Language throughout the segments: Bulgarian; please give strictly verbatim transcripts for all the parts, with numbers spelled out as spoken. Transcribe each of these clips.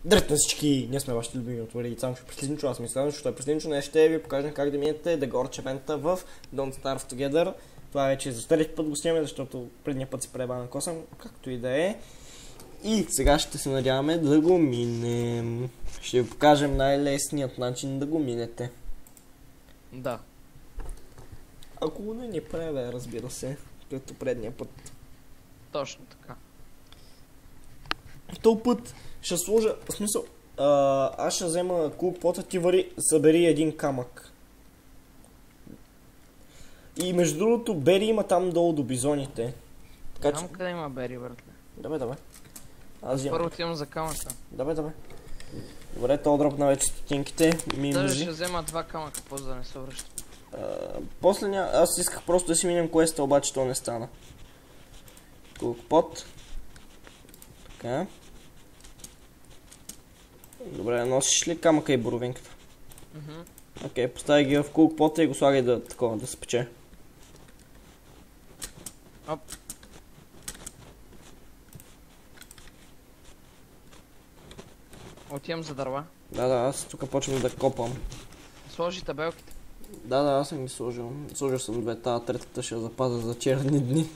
Здравейте на всички, ние сме вашите любими от Вари. Само ще приследничо, аз мисля, защото е приследничо. Днес ще ви покажем как да минете The Gorge евента в Don't Starve Together. Това вече за трети път го снимаме, защото предния път си преба на косъм, както и да е. И сега ще се надяваме да го минем. Ще ви покажем най-лесният начин да го минете. Да. Ако не ни пребе, разбира се, като предния път. Точно така. Този път ще сложа, в смисъл, а, аз ще взема куп пота, ти Вари, събери един камък. И между другото, Бери има там долу до бизоните. Така знам че... къде има Бери, братле. Давай, давай. Аз взимам. Първо отивам за камъка. Давай, давай. Добре, то дропна вече стотинките. Даже ще взема два камъка, после да не се връща. После ня... аз исках просто да си минем квеста, обаче то не стана. Кукпот. Така. Добре, носиш ли камъка и боровинката? Мхм. Окей, постави ги в кукпота и го слагай да такова, да се пече. Оп. Отивам за дърва. Да, да, аз тук почвам да копам. Сложи табелките. Да, да, аз съм ги сложил. Сложил съм две, тази третата ще я запазя за черни дни.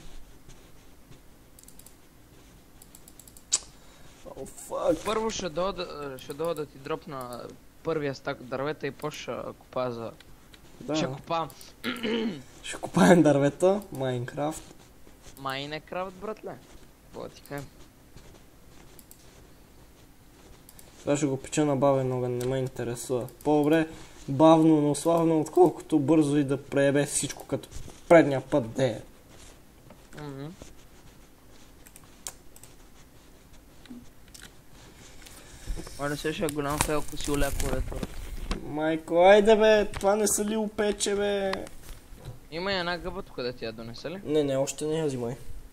О, фак. Първо ще дойда, ще дойда да ти дропна първия стак от дървета и после ще копа за... Да. Ще копа... Ще копаем дървета, Майнкрафт. Майнкрафт, братле. Това ти кажа. Това ще го печа на бавен огън, не ме интересува. По-добре бавно, но славно, отколкото бързо и да преебе всичко като предния път де е. Мхм. Може се ще е голям фейл, ако си уляко ретворът. Майко, айде бе, това не са ли опече бе? Има и една гъба тук да ти я донесе ли? Не, не, още не я взимай.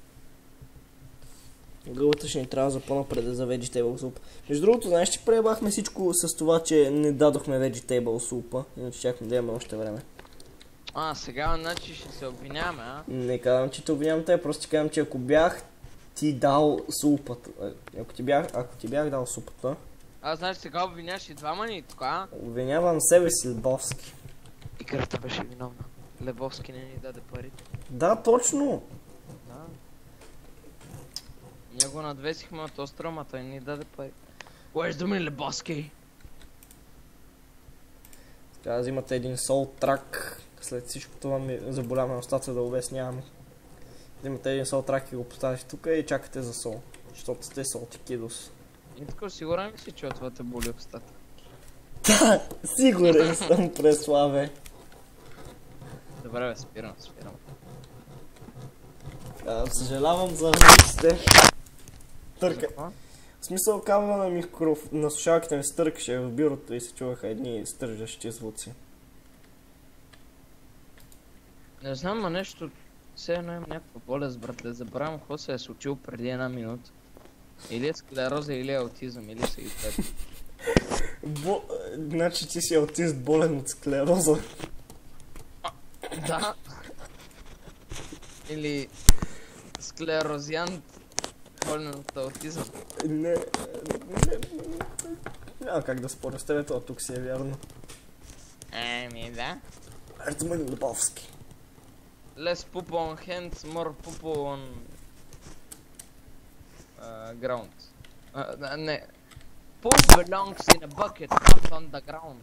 Гълбата ще ни трябва за по-напред за vegetable soup. Между другото, знаеш, че преебахме всичко с това, че не дадохме vegetable soup, иначе чакаме да имаме още време. А, сега значи ще се обвиняваме, а? Не казвам, че те обвинявам те, просто ти казвам, че ако бях ти дал супата, ако ти бях, ако ти бях дал супата... А, значи сега обвиняваш и двама ни тук, а? Обвинявам себе си, Лебовски. И кръвта беше виновна. Лебовски не ни даде парите. Да, точно! Да. Ние го надвесихме от острова, той ни даде пари. Where's the me, Лебовски? Сега взимате един сол трак, след всичко това ми заболя ме устата да обяснявам. Взимате един сол трак и го поставите тук и чакате за сол, защото сте солти кидос. И така сигурен ли си, че от това те боли устата? Да, сигурен съм, Преславе. Добре бе, спирам, спирам. А, съжалявам за звуците. Търка. Защо? В смисъл, кабела на микроф... на слушалките ми стъркаше в бюрото и се чуваха едни стържащи звуци. Не знам, а нещо... Все едно имам някаква болест, братле. Забравям какво се е случило преди една минута. Или е склероза, или е аутизъм, или са и двете. Бо... Значи ти си аутист болен от склероза. Да. Или... склерозиант, болен от аутизъм. Не... не... Няма как да споря с тебе, това тук си е вярно. Еми да. Ето мен Лебовски. Less poop on hands, more poop on... Uh, ground. Uh, не. Poop belongs in a bucket, not on the ground.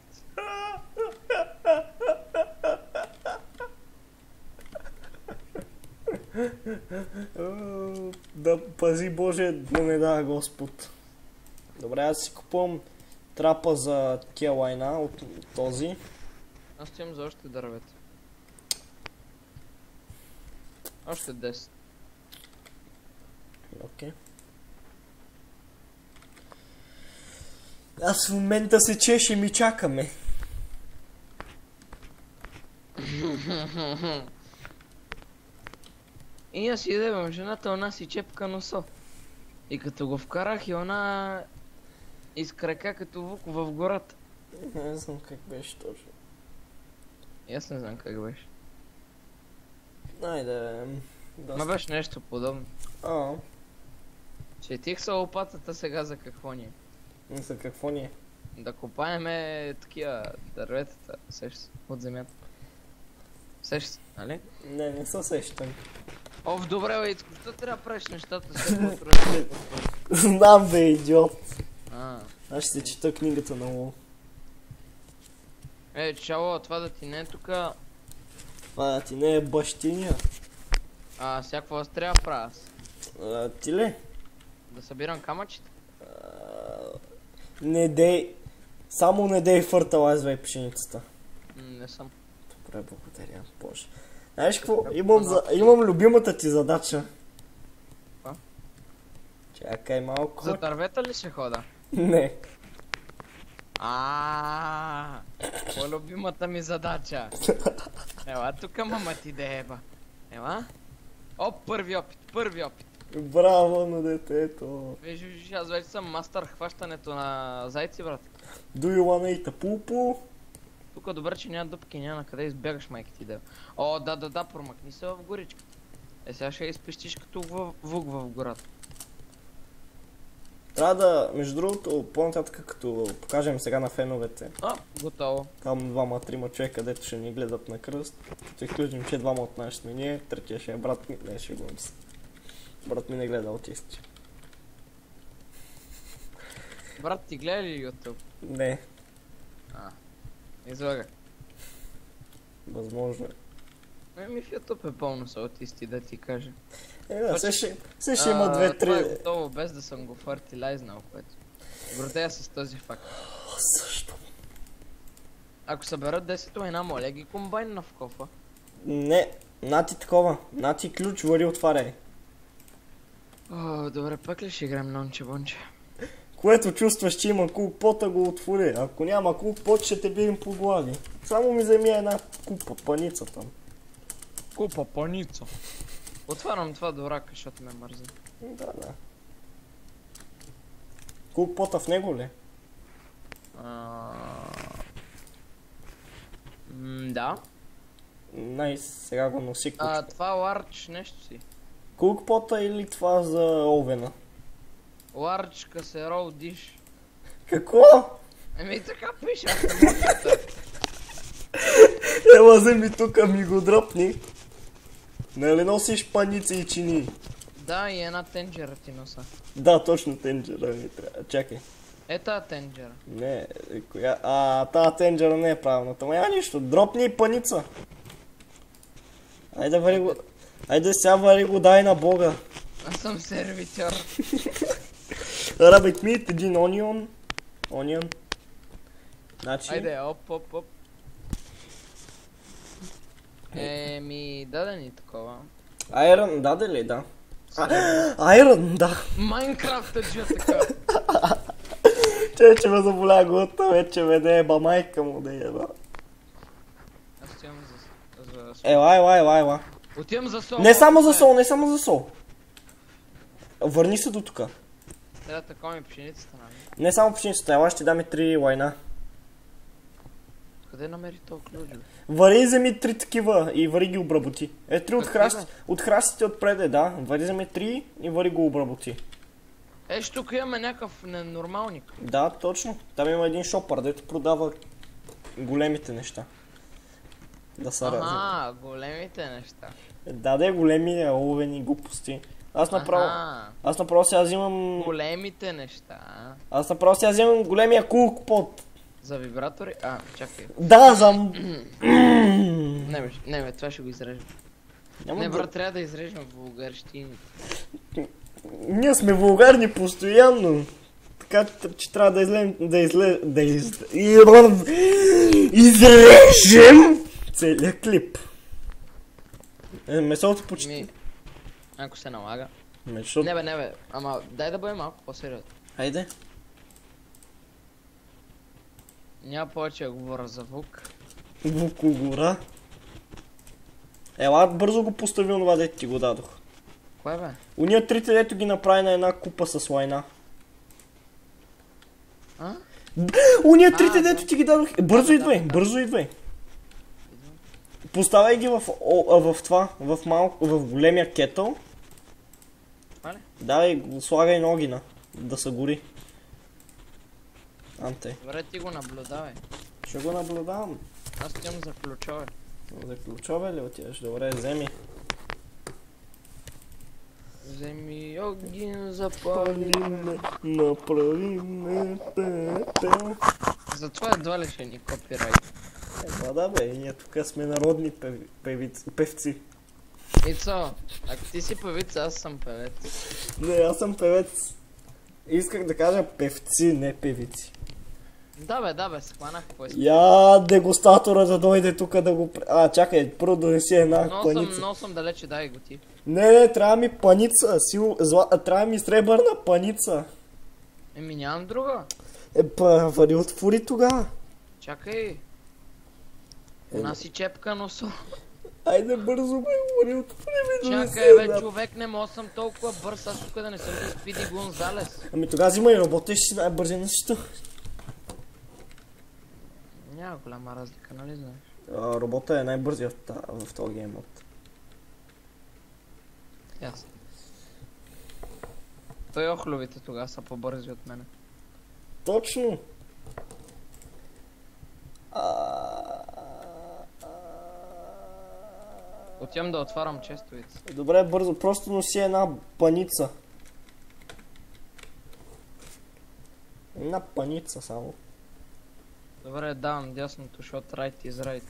Да пази Боже, да не дава Господ. Добре, аз си купувам трапа за тия лайна от този. Аз имам за още дървета. Още десет. Окей. Okay. Аз в момента се чешем и чакаме. И аз идем, жената она си чепка носо. И като го вкарах и она изкрака като вук в гората. Не знам как беше точно. И аз не знам как беше. Айде. Ма беше нещо подобно. А. Четих се лопатата сега за какво ни е. За какво ни е? Да копаеме такива дърветата, сеща се, от земята. Сеща се, нали? Не, не се сещам. Оф, добре, бе, Ицко, що трябва да правиш нещата след по-трудно? Знам, бе, идиот. А, Аз ще чета книгата на Лол. е, чало, това да ти не е тука. Това да ти не е бащиня. А, всякакво аз трябва да правя аз. А, ти ли? Да събирам камъчета? А, не дей. Само не дей фърталайзвай пшеницата. М, не съм. Добре, благодаря, Боже. Знаеш какво? Имам, за... Имам любимата ти задача. Каква? Чакай малко. За дървета ли ще хода? Не. Аааа, по-любимата ми задача. Ела тука, мама ти дееба. Ела. О, първи опит, първи опит. Браво на детето. Виж, виж, аз вече съм мастър хващането на зайци, брат. Do you wanna eat a poo-poo? Тук добре, че няма дупки, няма на къде избягаш, майка ти да. О, да, да, да, промъкни се в горичката. Е, сега ще изпищиш като във- вук в гората. Трябва да, между другото, по-нататък като покажем сега на феновете. А, готово. Там двама-трима човека, където ще ни гледат на кръст. Като изключим, че двама от нас сме ние, третия ще е брат ми. Не, ще го мисля. Брат ми не гледа аутисти. Брат, ти гледа ли YouTube? Не, А, излагай. възможно е. Еми в YouTube е пълно с аутисти, да ти кажа. Е, да, Точно. все ще, все ще има А, Това е две-три... готово, без да съм го фертилайзнал, което. Гордея се с този факт. Също. Ако съберат десет лайна, моля ги комбайн на вкофа. Не, нати такова. Нати ключ, вари отваряй. О, добре, пък ли ще играем нонче бонче? Което чувстваш, че има кулпота, го отвори. Ако няма кулпот, ще те бием по глави. Само ми вземи една купа, паница там. Купа паница. Отварям това до рака, защото ме мързи. Да, да. Кулпота в него ли? А... М, да. Найс, сега го носи А, ключ. това ларч нещо си. Кулпота или това за овена? Ларч касерол диш. Какво? Еми така пише, аз не мога да търпя. Ела вземи тука ми го дръпни. Нали носиш паници и чини? Да, и една тенджера ти носа. Да, точно тенджера ми трябва. Чакай. Е тази тенджера. Не, коя... А, тази тенджера не е правилната. Ма няма нищо. Дропни и паница. Айде вари го... Айде сега вари го дай на бога. Аз съм сервитьор. Rabbit meat, един onion. Onion. Значи... Айде, оп, оп, оп. Еми, даде ни такова. Iron, даде ли? Да. Iron, да. Майнкрафт е джа така. Че, че ме заболя глътта, вече ме да еба майка му да еба. Аз отивам за, за сол. Ела, ела, ела, ела. Отивам за сол. Не само за сол, не само за сол. Върни се до тука. Трябва да такова ми пшеницата, нали? Не само пшеницата, ела ще дам и три лайна. Къде намери толкова ключ, бе? Вари и вземи три такива и вари ги обработи. Е, три от Какви, храст, бе? от храстите отпреде, да. Вари вземи три и вари го обработи. Е, ще тук имаме някакъв ненормалник. Да, точно. Там има един шопър, дето продава големите неща. Да са разни. Ага, големите неща. Да, да е големи оловени глупости. Аз направо... Аха, Аз направо сега взимам... големите неща. Аз направо сега взимам големия кулкпот. За вибратори? А, чакай. Да, за... Не, бе, не, бе, това ще го изрежем. Няма Не, да- брат, трябва да изрежем вулгарщини. Ние сме вулгарни постоянно. Така че трябва да излем... Да изле... Да из... Изрежем целият клип. Е, месото почти... Ми, ако се налага. Месото... Не бе, не бе, ама дай да бъдем малко по-сериозно. Хайде. Няма повече да говоря за вук. Вукугура. Ела, бързо го постави онова, дето ти го дадох. Кое бе? Уния трите, дето ги направи на една купа с лайна. А? Уния трите, А, дето да. ти ги дадох. Е, бързо Да, да, идвай, да, да. бързо идвай. Поставяй ги в, о, в това, в малко, в големия кетъл. Това ли? Да, и го слагай на огъня, да се гори. Анте. Добре, ти го наблюдавай. Ще го наблюдавам. Аз тям за ключове. За ключове ли отиваш? Добре, вземи. Вземи огин, запали. Направиме пепел. Затова едва ли ще ни копирайт. Ема да бе, ние тук сме народни певи, певици, певци. Ицо, ако ти си певица, аз съм певец. Не, аз съм певец. Исках да кажа певци, не певици. Да бе, да бе, схванах какво искам. Я дегустатора да дойде тук да го... А, чакай, първо донеси една Но паница. съм, но съм далече, дай го ти. Не, не, трябва ми паница, сил... Зла... трябва ми сребърна паница. Еми нямам друга. Е, па, вари отвори тогава. Чакай. Една си чепка носо. Айде бързо бе, вари отвори ми да Чакай бе, човек, не мога съм толкова бърз, аз тук да не съм да Спиди Гонзалес. Ами тогава взимай, работеш си най-бързи на щито. Няма голяма разлика, нали знаеш? А, робота е най-бързия в, та... в този гейм мод. Ясно. Той охлювите тогава са по-бързи от мене. Точно. Отивам да отварям честовица. Добре, бързо, просто носи една паница. Една паница само. Добре, давам дясното, защото right is right.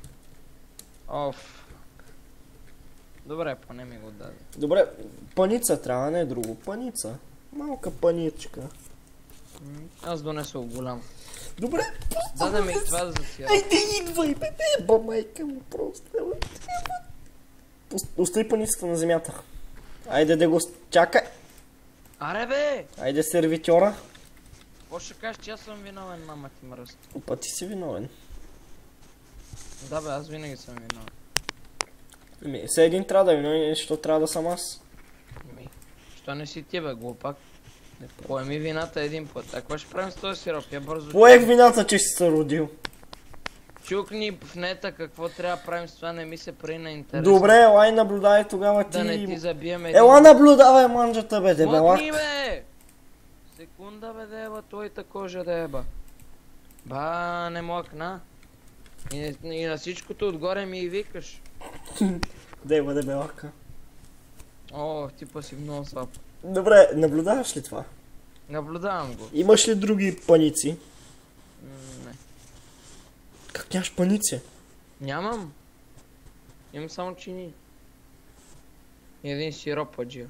Оф. Добре, поне ми го даде. Добре, паница трябва, не друго. Паница. Малка паничка. М, Аз донесох голям. Добре, Даде ми и това да засия. айде идвай, бе, еба майка му просто. Пус- Остави паницата на земята. Айде да го... с- Чакай! Аре бе! Айде сервитьора. Какво ще кажеш, че аз съм виновен, мама ти мръст? Опа, ти си виновен. Да бе, аз винаги съм виновен. Ами, все един трябва да е виновен, защото трябва да съм аз. Ми, що не си ти бе, глупак? Поеми вината един път. А какво ще правим с този сироп? Я бързо... Поех вината, че си се родил. Чукни в нета какво трябва да правим с това, не ми се прави на интерес. Добре, елай наблюдай тогава ти. Да не ти забием един... Ела наблюдавай манджата бе, дебелак. Мъкни бе! Секунда бе деба, твоята кожа деба. Ба, не млъкна. И, и на всичкото отгоре ми и викаш. Деба дебелака. О, ти па си много слаб. Добре, наблюдаваш ли това? Наблюдавам го. Имаш ли други паници? М, не. Как нямаш паници? Нямам. Имам само чини. И един сироп аджия.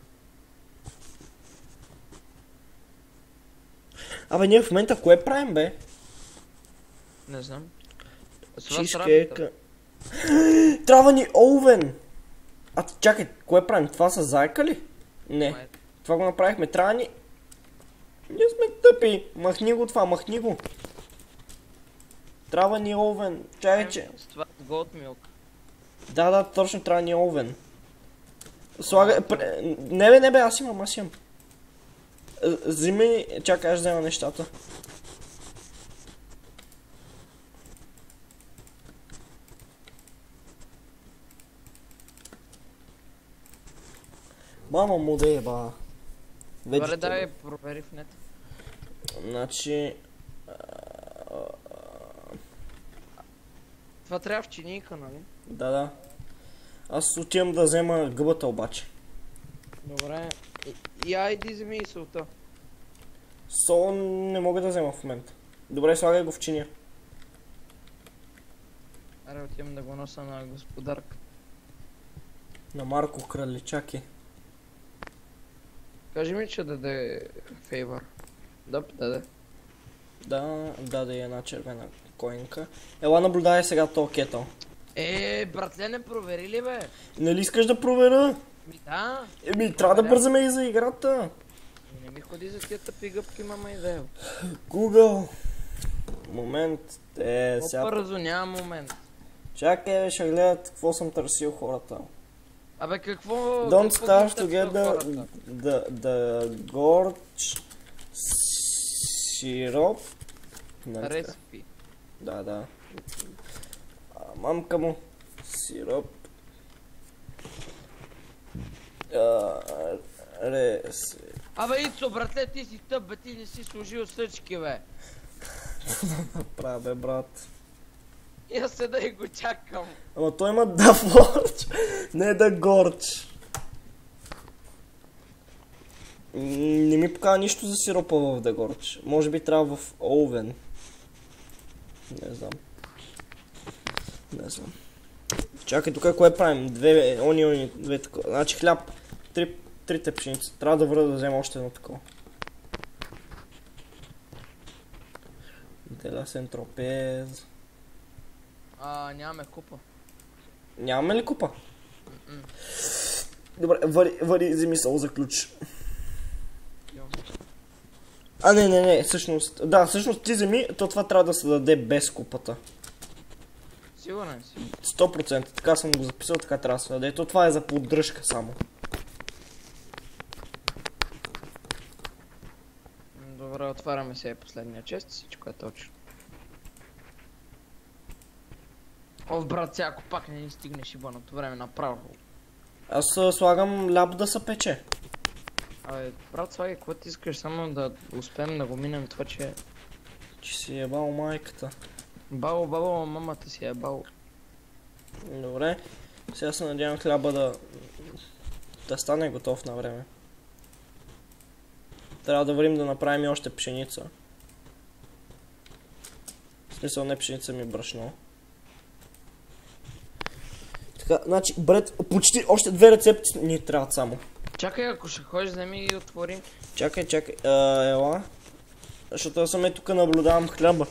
Абе, ние в момента кое правим бе? Не знам. С вас Чизкейка. Трябва ни овен! А чакай, кое правим? Това са зайка ли? Не. Май- Това го направихме. Трябва ни... Ние сме тъпи. Махни го това, махни го. Трябва ни овен. Чакай, че... С това с goat milk. Да, да, точно трябва ни овен. Слагай... пре- Не бе, не бе, аз имам, аз имам. Е, Вземи... Чакай, аз взема нещата. Мама му да еба. Добре, давай провери в нет. Значи... Това трябва в чиника, нали? Да, да. Аз отивам да взема гъбата обаче. Добре. И, и айди вземи и солта. Сол не мога да взема в момента. Добре, слагай го в чиния. Аре, отивам да го носа на господарка. На Марко Краличаки. Кажи ми, че даде фейвър. Да, даде. Да, даде една червена коинка. Ела наблюдай сега този кетъл. Е, братле, не провери ли бе? Нали искаш да проверя? Ми да. Еми, трябва да бързаме и за играта. Не ми ходи за тия тъпи гъбки, мама идея. Google. Момент. Е, сега... По-бързо, няма момент. Чакай, бе, ще гледат какво съм търсил хората. Абе, какво... Don't какво starve ги търсят together хората? the, the Gorge syrup. Нали така? Рецепи. Да, да. А, мамка му. Сироп. А, рес... Абе, Ицо, братле, ти си тъп, бе, ти не си служил съчки, бе. Правя бе, брат. И аз седа и го чакам. Ама той има да Горge, не да Gorge. Не ми показва нищо за сиропа в да Gorge. Може би трябва в овен. Не знам. Не знам. Чакай, тук кое правим? Две они, они, две такова. Значи хляб, три, трите пшеници. Трябва да върна да взема още едно такова. Деля сентропез. А, нямаме купа. Нямаме ли купа? М-м. Добре, вари, вари, вземи сол за ключ. Йо. А, не, не, не, всъщност, да, всъщност ти вземи, то това трябва да се даде без купата. Сигурен си. сто процента, така съм го записал, така трябва да се даде. То това е за поддръжка само. Добре, отваряме се последния чест, всичко е точно. О, брат, сега ако пак не ни стигне шибаното време направо. Аз а, слагам ляп да се пече. Абе, брат, слагай, какво ти искаш, само да успеем да го минем това, че... Че си ебал майката. Бао, бао, мамата си е бао. Добре, сега се надявам хляба да... да стане готов на време. Трябва да вървим да направим и още пшеница. В смисъл не пшеница, ми брашно. Така, значи, бред, почти още две рецепти ни трябват само. Чакай, ако ще ходиш, вземи и отвори. Чакай, чакай, а, ела. Защото аз съм е тук наблюдавам хляба.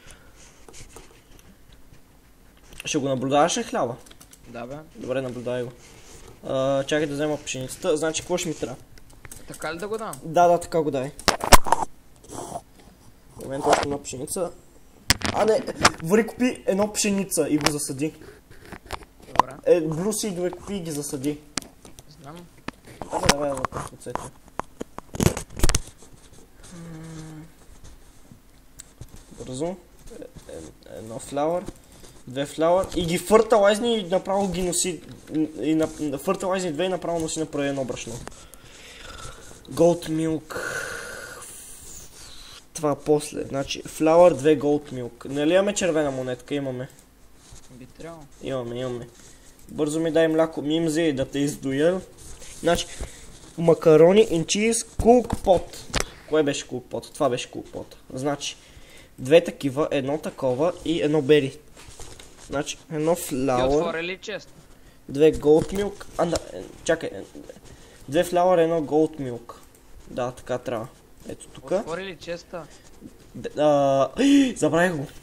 Ще го наблюдаваш ли хляба? Да, бе. Добре, наблюдай го. А, чакай да взема пшеницата, значи какво ще ми трябва? Така ли да го дам? Да, да, така го дай. В момента още една пшеница. А, не, вари купи едно пшеница и го засади. Добре. Е, бруси и две купи и ги засади. Знам. Давай, давай, да пръсвацете. Бързо. Е, е, едно флауър. Две флауър. И ги фърталайзни и направо ги носи. И на, фърталайзни две и направо носи направи едно брашно. Gold milk. Това после. Значи, флауър, две gold milk. Нали имаме червена монетка? Имаме. Би трябвало. Имаме, имаме. Бързо ми дай мляко, мимзе да те издоя. Значи, макарони and cheese, cook pot. Кое беше cook pot? Това беше cook pot. Значи, две такива, едно такова и едно бери. Значи, едно Ти флауър. отвори ли чест? Две gold milk. А, да, е, чакай. Е, две флауър, едно gold milk. Да, така трябва. Ето тук. Отвори ли честа? Забравих го.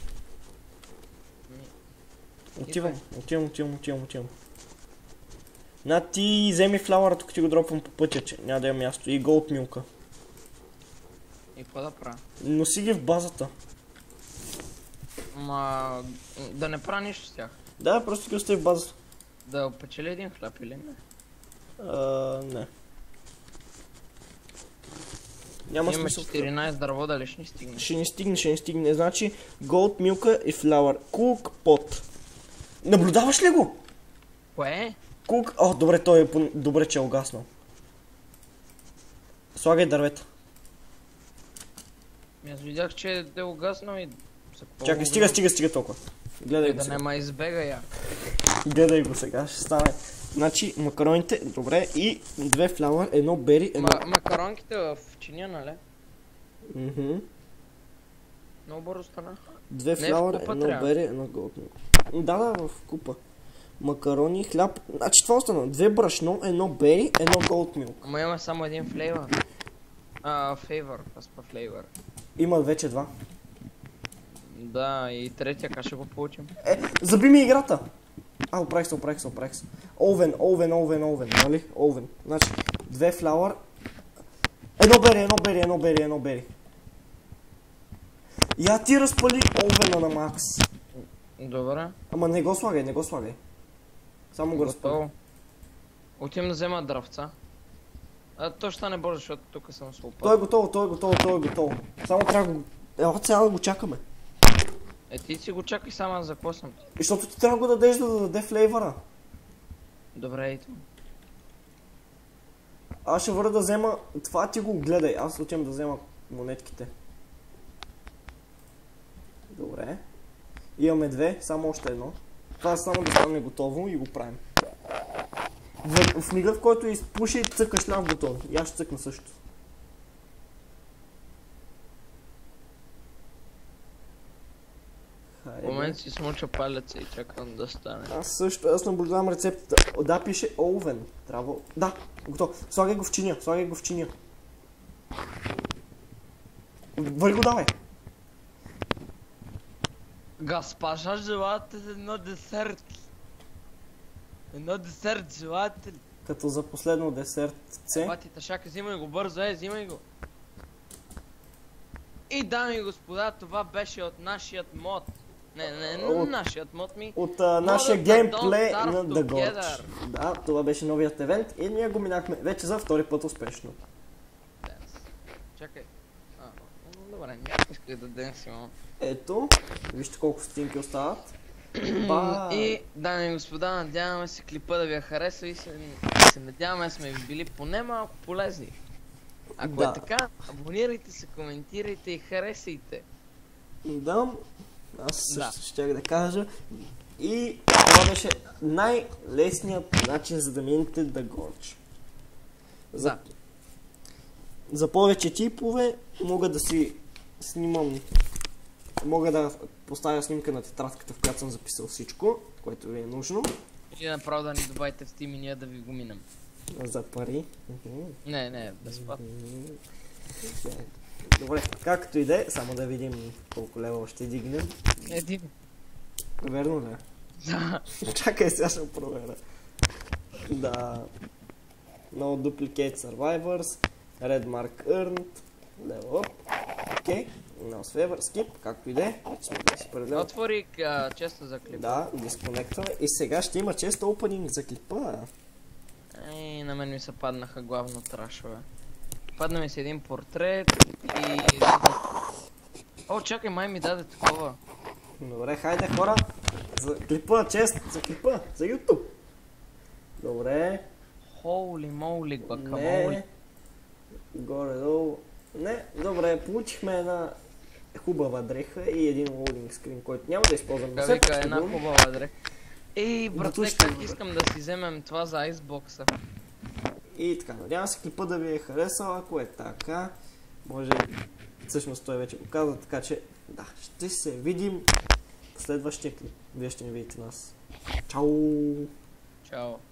Отивам, отивам, отивам, отивам, отивам. На ти вземи флауъра, тук ти го дропвам по пътя, че няма да има място. И голд милка. И какво да правя? Носи ги в базата. Ма... да не правя нищо с тях. Да, просто ги остави в базата. Да опечели един хляб или не? А, не. Няма Имаме смисъл. четиринайсет дърво, дали ще ни стигне? Ще ни стигне, ще ни стигне. Значи, голд милка и флауър. Cook pot. Наблюдаваш ли го? Кое? Cook... О, добре, той е по... добре, че е угаснал. Слагай дървета. Аз видях, че е угаснал и... Чакай, стига, стига, стига толкова. Гледай го Да сега. нема избега я. Гледай го сега, ще стане. Значи, макароните, добре, и две флауър, едно бери, едно... Ма, макаронките в чиния, нали? Мхм. Много бързо стана. Две Не, в флауър, купа едно трябва. бери, едно голдно. Да, да, в купа. Макарони, хляб. Значи това остана. Две брашно, едно бери, едно голд милк. Ама има само един флейвър. А, фейвър, аз па флейвър. Има вече два. Да, и третия как ще го получим? Е, заби ми играта! А, оправих се, оправих се, оправих се. Овен, овен, овен, овен, нали? Овен. Значи, две флауър. Едно бери, едно бери, едно бери, едно бери. Я ти разпали овена на макс. Добре. Ама не го слагай, не го слагай. Само го разпали. Готово. Отивам да взема дравца. А то ще не бързо, защото тук съм се опал. То е готово, то е готово, то е готово. Само трябва да го... Ела сега да го чакаме. Е, ти си го чакай само, аз за какво съм ти? Защото ти трябва да го дадеш да даде флейвъра. Добре, ето. Аз ще върна да взема... Това ти го гледай, аз отивам да взема монетките. Имаме две, само още едно. Това само да стане готово и го правим. В, в мига, в който изпуши, цъкаш ляв бутон. И аз ще цъкна също. В момент си смуча палеца и чакам да стане. Аз също, аз наблюдавам рецептата. Да, пише овен. Трябва... Да, готово. Слагай го в чиния, слагай го в чиния. Вали го, давай. Госпожа, желаете едно десерт? Едно десерт, желаете ли? Като за последно десертце. Бати тъшака, взимай го бързо, е, взимай го. И дами и господа, това беше от нашият мод. Не, не, не, от, нашият мод ми. От а, нашия геймплей на The Gorge. Together. Да, това беше новият евент и ние го минахме вече за втори път успешно. Денс. Чакай. А, добре, някак исках да денсимо. Ето, вижте колко стотинки остават. И, дами и господа, надяваме се клипа да ви е харесал и се, се надяваме сме ви били поне малко полезни. Ако да. е така, абонирайте се, коментирайте и харесайте. Да, аз също Да. щях да кажа. И това беше най-лесният начин за да минете The Gorge. За, Да. за повече типове мога да си снимам. Мога да поставя снимка на тетрадката, в която съм записал всичко, което ви е нужно. И направо да ни добавите в Steam и ние да ви го минем. За пари. Не, не, безплатно. Добре, както и да е, само да видим колко лева ще дигнем. Един. Верно ли? Да. Чакай, сега ще проверя. Да. No Duplicate Survivors. Red Mark Earned. Level Up. Окей. No Favor. Skip. Както и да е. Отвори честа за клипа. Да, дисконектваме. И сега ще има чест опенинг за клипа. Ей, на мен ми се паднаха главно трашове. Падна ми се един портрет и... О, чакай, май ми даде такова. Добре, хайде хора. За клипа, чест, за клипа, за YouTube. Добре. Хоули моули, гвакамоли. Не. Горе-долу. Не, добре, получихме една хубава дреха и един лоудинг скрин, който няма да използвам. Ка вика, една хубава дреха. Ей, братле, Дотуште, как искам да си вземем това за айсбокса. И така, надявам се клипа да ви е харесал, ако е така, може, всъщност той вече го каза, така че, да, ще се видим в следващия клип. Вие ще ни видите нас. Чао! Чао.